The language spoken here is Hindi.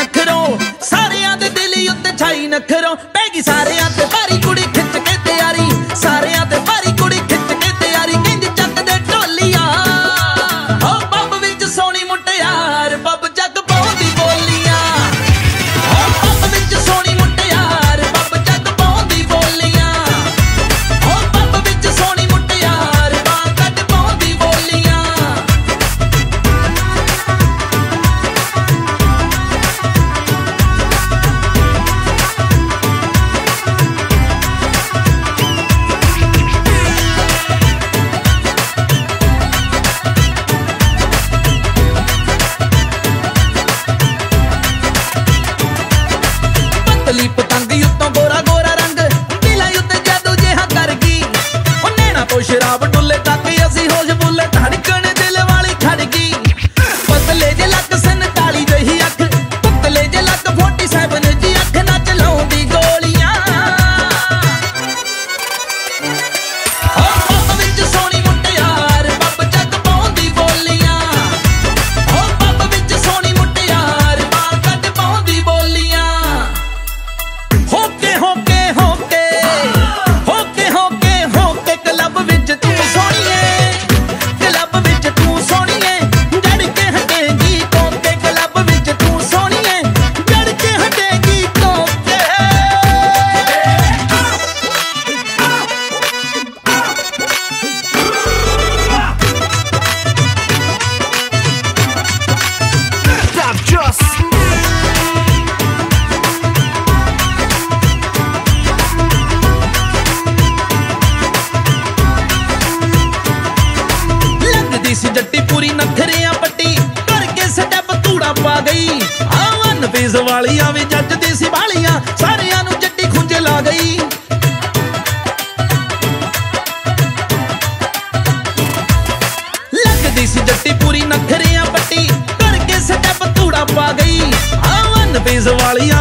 नखरों सारियां दे दिल उत्ते छाई नखरों पैगी सारियां ते भारी कुड़ी खिच के तैयारी सारियां ते भारी कुड़ी खिच के तैयारी कहंदी चक दे ढोलिया ओ पब विच सोनी मुटियार पब जग पाउंदी बोलियां ओ पब विच सोनी मुटियार पब जग पाउंदी बोलियां ओ पब विच सोनी मुटियार बां कट पाउंदी बोलियां पतंग युतों गोरा गोरा रंग दिला युत जादू जिहा कर गई नैना तो शराब डुले तक असी होश बुले धड़कन दिल वाली खड़ गई पतले जे लक संताली जही अख पतले जे लक 47 जी अख ना चलाउंदी गोलियां ओ पब विच सोनी मुटियार पब जग पाउंदी बोलियां ओ पब विच सोनी मुटियार बां कट पाउंदी बोलियां होके होके होके होके होके होके क्लब विच तू सोणीए क्लब विच तू सोणीए जड़ के हटेगी कोके क्लब विच तू सोणीए जड़ के हटेगी कोके Stop just लगदी सी जट्टी पूरी नखरियां पट्टी करके स्टैप तूड़ा पा गई आवन पीस वालियां भी जजदी सी वालियां सारियां नू जट्टी खुंज ला गई लगदी सी जट्टी पूरी नखरियां पट्टी करके स्टैप तूड़ा पा गई आवन पीस वालियां